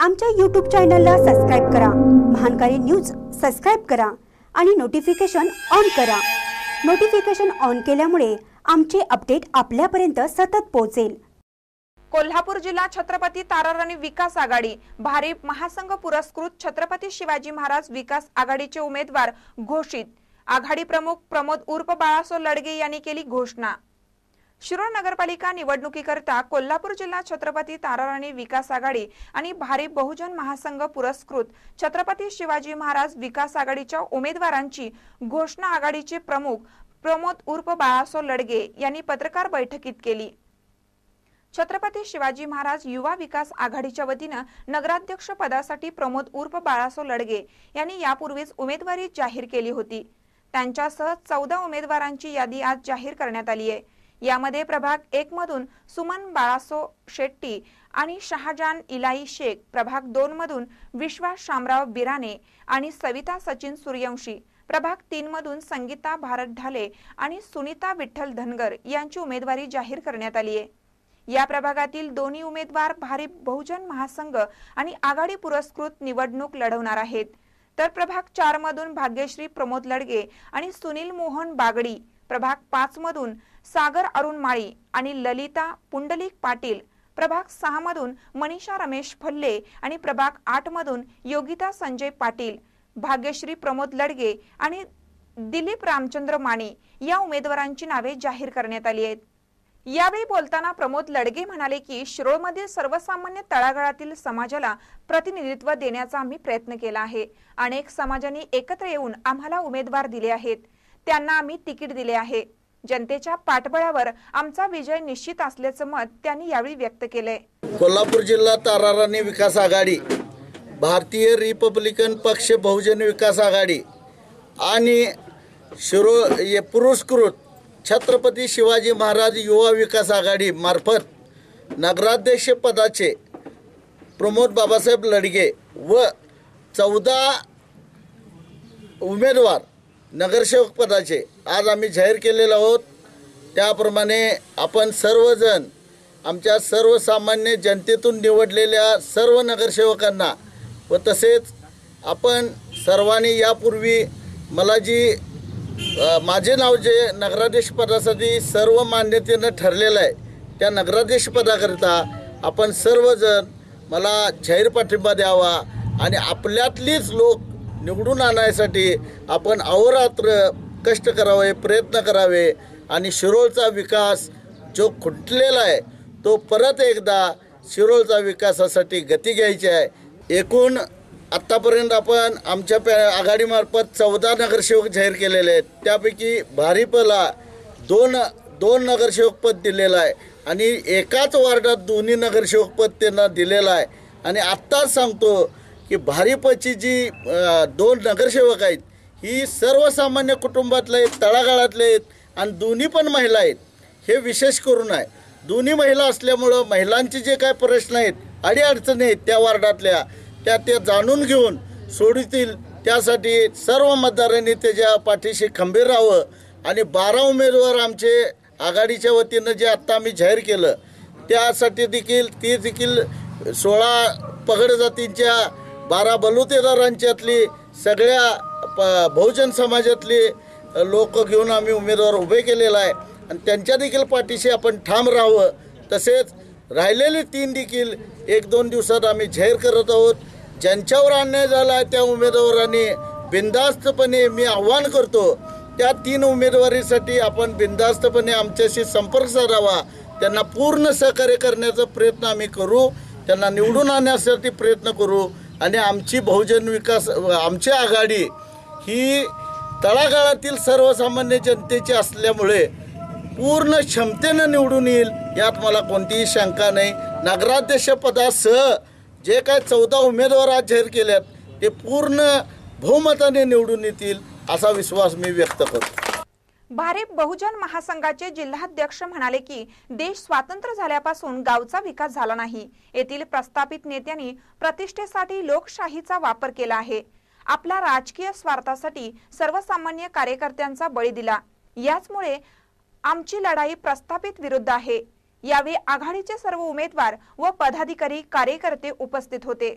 आमच्या YouTube चॅनलला subscribe करा, महानकारी न्यूज सबस्क्राइब करा आणि नोटिफिकेशन ऑन करा। नोटिफिकेशन ऑन केल्यामुळे आमचे अपडेट आपल्यापर्यंत सतत पोहोचेल। कोल्हापूर जिल्हा छत्रपती ताराराणी विकास आघाडी भारिप महासंघ पुरस्कृत छत्रपती शिवाजी महाराज विकास आघाडीचे उमेदवार घोषित। आघाडी प्रमुख प्रमोद उर्फ बाळासो लडगे यांनी केली घोषणा। शिरोळ नगरपालिका निवडणुकीकरता कोल्हापूर जिल्हा छत्रपती ताराराणी विकास आघाडी आणि भारिप बहुजन महासंघ पुरस्कृत छत्रपती शिवाजी महाराज विकास आघाडीच्या उमेदवारांची घोषणा आघाडीचे प्रमुख प्रमोद उर्फ बाळासो लडगे यांनी पत्रकार बैठकीत केली। छत्रपती शिवाजी महाराज युवा विकास आघाडीच्या वतीने नगराध्यक्ष पदासाठी प्रमोद उर्फ बाळासो लडगे यांनी यापूर्वीच उमेदवारी जाहीर केली होती। त्यांच्यासह 14 उमेदवारांची यादी आज जाहीर करण्यात आली आहे। यामध्ये प्रभाग 1 मधून सुमन बाळासो शेट्टी आणि शहाजान इलाई शेख, प्रभाग 2 मधून विश्वास शामराव बिराने आणि सविता सचिन सूर्यवंशी, प्रभाग 3 मधून संगीता भारत ढाले आणि सुनीता विठ्ठल धनगर यांची उमेदवारी जाहीर करण्यात आली आहे। या प्रभागातील दोन्ही उमेदवार भारिप बहुजन महासंघ आणि आघाडी पुरस्कृत निवडणूक लढवणार आहेत। तर प्रभाग 4 मधून भाग्यश्री प्रमोद लडगे आणि सुनील मोहन बागडी, प्रभाग 5 मधून सागर अरुण माळी आणि ललिता पुंडलिक पाटील, प्रभाग 6 मधून मनीषा रमेश फल्ले आणि प्रभाग 8 मधून योगिता संजय पाटील, भाग्यश्री प्रमोद लडगे आणि दिलीप रामचंद्र माने या उमेदवारांची नावे जाहीर करण्यात आली आहेत। यावेळी बोलताना प्रमोद लडगे म्हणाले की शिरोळमधील सर्वसामान्य तळागाळातील समाजाला प्रतिनिधित्व देण्याचा आम्ही प्रयत्न केला आहे। अनेक समाजांनी एकत्र येऊन आम्हाला उमेदवार दिले आहेत, त्यांना आम्ही तिकीट दिले आहे। जनतेच्या पाठबळावर आमचा विजय निश्चित असल्याचं मत त्यांनी यावेळी व्यक्त केले। कोल्हापूर जिल्हा ताराराणी विकास आघाडी, भारतीय रिपब्लिकन पक्ष बहुजन विकास आघाडी आणि शिरोळ पुरस्कृत छत्रपती शिवाजी महाराज युवा विकास आघाडी मार्फत नगराध्यक्ष पदाचे प्रमोद बाबासाहेब लडगे व 14 उमेदवार नगरसेवक पदाचे आज आम्ही जाहीर केलेले आहोत। त्याप्रमाणे आपण सर्वजण आमच्या सर्वसामान्य जनतेतून निवडलेल्या सर्व नगरसेवकांना व तसेच आपण सर्वांनी यापूर्वी मला जी माझे नाव जे नगराध्यक्ष पदासाठी सर्व मान्यतेने ठरलेलं आहे त्या नगराध्यक्ष पदाकरिता आपण सर्वजण मला जाहीर पाठिंबा द्यावा आणि आपल्यातलीच लोक निवडून आणण्यासाठी आपण अहोरात्र कष्ट करावे, प्रयत्न करावे आणि शिरोळचा विकास जो खुंटलेला आहे तो परत एकदा शिरोळचा विकासासाठी गती घ्यायची आहे। एकूण आत्तापर्यंत आपण आमच्या आघाडीमार्फत 14 नगरसेवक जाहीर केलेले आहेत। त्यापैकी भारिपला दोन नगरसेवक पद दिलेलं आहे आणि एकाच वार्डात दोन्ही नगरसेवक पद त्यांना दिलेलं आहे। आणि आत्ताच सांगतो की भारिपची जी 2 नगरसेवक आहेत ही सर्वसामान्य कुटुंबातले आहेत, तळागाळातले आहेत आणि दोन्ही पण महिला आहेत। हे विशेष करून आहे, दोन्ही महिला असल्यामुळं महिलांचे जे काय प्रश्न आहेत, अडीअडचणी आहेत त्या वार्डातल्या त्या जाणून घेऊन सोडतील, त्यासाठी सर्व मतदारांनी त्याच्या पाठीशी खंबीर राहावं। आणि 12 उमेदवार आमचे आघाडीच्या वतीनं जे आत्ता आम्ही जाहीर केलं त्यासाठी देखील 16 पगड जातींच्या 12 बलुतेदारांच्यातली सगळ्या बहुजन समाजातली लोक घेऊन आम्ही उमेदवार उभे केलेला आहे आणि त्यांच्या देखील पाठीशी आपण ठाम राहावं। तसेच राहिलेले 3 देखील 1-2 दिवसात आम्ही जाहीर करत आहोत। ज्यांच्यावर अन्याय झाला आहे त्या उमेदवारांनी बिनधास्तपणे मी आव्हान करतो त्या 3 उमेदवारीसाठी आपण बिनधास्तपणे आमच्याशी संपर्क साधावा, त्यांना पूर्ण सहकार्य करण्याचा प्रयत्न आम्ही करू, त्यांना निवडून आणण्यासाठी प्रयत्न करू आणि आमची बहुजन विकास आमची आघाडी ही तळागाळातील सर्वसामान्य जनतेची असल्यामुळे पूर्ण क्षमतेने निवडून येईल यात मला कोणतीही शंका नाही। नगराध्यक्ष पदासह जे काय 14 उमेदवार आज जाहीर केलेत ते पूर्ण बहुमताने निवडून येतील असा विश्वास मी व्यक्त करतो। भारिप बहुजन महासंघाचे जिल्हाध्यक्ष म्हणाले की देश स्वातंत्र्य झाल्यापासून गावचा विकास झाला नाही। येथील प्रस्थापित नेत्यांनी प्रतिष्ठेसाठी लोकशाहीचा वापर केला आहे। आपल्या राजकीय स्वार्थासाठी सर्वसामान्य कार्यकर्त्यांचा बळी दिला। याचमुळे आमची लढाई प्रस्थापित विरुद्ध आहे। यावेळी आघाडीचे सर्व उमेदवार व पदाधिकारी कार्यकर्ते उपस्थित होते।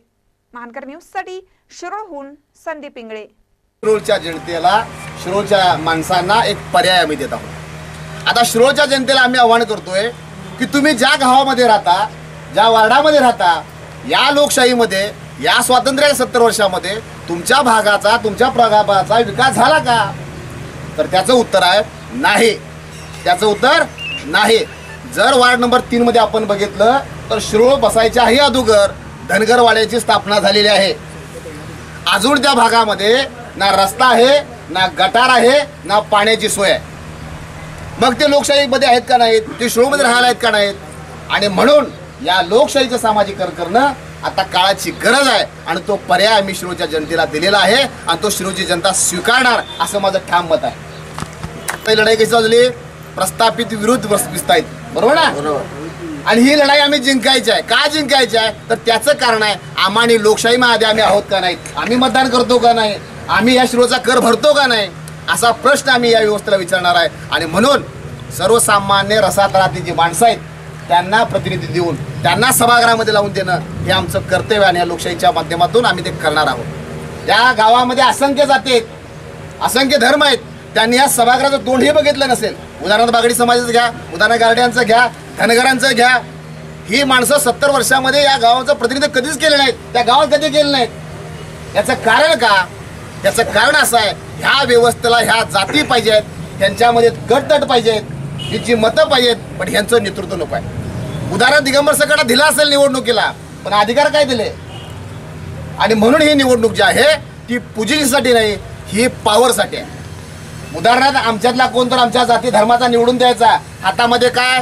महानकर न्यूजसाठी शिरोळहून संदीप इंगळे। शिरोळच्या जनतेला, शिरोळच्या माणसांना एक पर्याय आम्ही देत आहोत। आता शिरोळच्या जनतेला आम्ही आवाहन करतोय की तुम्ही ज्या गावामध्ये राहता, ज्या वार्डामध्ये राहता, या लोकशाहीमध्ये, या स्वातंत्र्याच्या 70 वर्षामध्ये तुमच्या भागाचा, तुमच्या प्रभागाचा विकास झाला का? तर त्याचं उत्तर आहे नाही। त्याचं उत्तर नाही। जर वार्ड नंबर 3 मध्ये आपण बघितलं तर शिरोळ बसायच्याही अगोदर धनगरवाड्याची स्थापना झालेली आहे। अजून त्या भागामध्ये ना रस्ता आहे, ना गटार आहे, ना पाण्याची सोय आहे। मग ते लोकशाहीमध्ये आहेत का नाहीत? ते शिरोळमध्ये राहायला आहेत का नाहीत? आणि म्हणून या लोकशाहीचं सामाजिकरण करणं आता काळाची गरज आहे आणि तो पर्याय आम्ही शिरोळच्या जनतेला दिलेला आहे आणि तो शिरोळची जनता स्वीकारणार असं माझं ठाम मत आहे। ही लढाई कशी चालली? प्रस्थापित विरुद्ध विस्तारित, बरोबर ना? आणि ही लढाई आम्ही जिंकायची आहे। का जिंकायची आहे? तर त्याचं कारण आहे आम्ही लोकशाहीमध्ये आम्ही आहोत का नाहीत, आम्ही मतदान करतो का नाही, आम्ही या शिरोळचा कर भरतो का नाही, असा प्रश्न आम्ही या व्यवस्थेला विचारणार आहे। आणि म्हणून सर्वसामान्य रसातळातील जी माणसं आहेत त्यांना प्रतिनिधी देऊन त्यांना सभागृहामध्ये लावून देणं हे आमचं कर्तव्य आणि या लोकशाहीच्या माध्यमातून आम्ही ते करणार आहोत। या गावामध्ये असंख्य जाती आहेत, असंख्य धर्म आहेत, त्यांनी या सभागृहाचं तोंडही बघितलं नसेल। उदाहरणार्थ बागडी समाजाचं घ्या, उदाहरण गार्ड्यांचं घ्या, धनगरांचं घ्या। ही माणसं 70 वर्षामध्ये या गावाचं प्रतिनिधित्व कधीच केलं नाहीत, त्या गावात कधी केलं नाहीत। याचं कारण का? याचं कारण असं आहे, ह्या व्यवस्थेला ह्या जाती पाहिजेत, त्यांच्यामध्ये गटतट पाहिजेत, ही जी मतं पाहिजेत, पण ह्यांचं नेतृत्व नको आहे। उदाहरण दिगंबर सकाळला दिला असेल निवडणुकीला, पण अधिकार काय दिले? आणि म्हणून ही निवडणूक जी आहे ती पुजिंगसाठी नाही, ही पॉवरसाठी आहे। उदाहरणार्थ आमच्यातला कोण तर आमच्या जाती धर्माचा निवडून द्यायचा, हातामध्ये काय?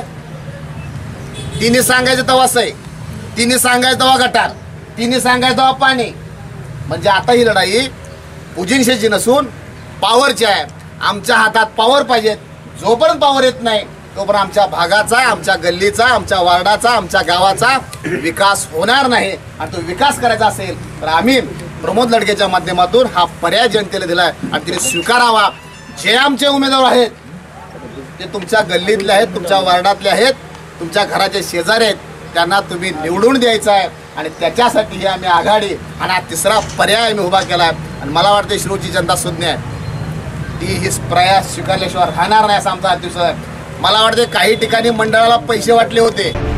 तिने सांगायचं तेव्हा सही, तिने सांगायचं तेव्हा गटार, तिने सांगायचं तेव्हा पाणी। म्हणजे आता ही लढाई पुजिंगशी नसून पॉवरची आहे। आमच्या हातात पॉवर पाहिजेत। जोपर्यंत पॉवर येत नाही तोपर्यंत आमच्या भागाचा, आमच्या गल्लीचा, आमच्या वार्डाचा, आमच्या गावाचा विकास होणार नाही। आणि तो विकास करायचा असेल तर आम्ही प्रमोद लडकेच्या माध्यमातून हा पर्याय जनतेला दिलाय आणि तिने स्वीकारावा। जे आमचे उमेदवार आहेत ते तुमच्या गल्लीतले आहेत, तुमच्या वार्डातले आहेत, तुमच्या घराचे शेजारी आहेत, त्यांना तुम्ही निवडून द्यायचं आहे। आणि त्याच्यासाठी ही आम्ही आघाडी आणि हा तिसरा पर्याय आम्ही उभा केला आहे। आणि मला वाटतं शिरोळची जनता सुज्ञ आहे, ती ही प्रयास स्वीकारल्याशिवाय राहणार नाही असा आमचा दिवस आहे। मला वाटते काही ठिकाणी मंडळाला पैसे वाटले होते,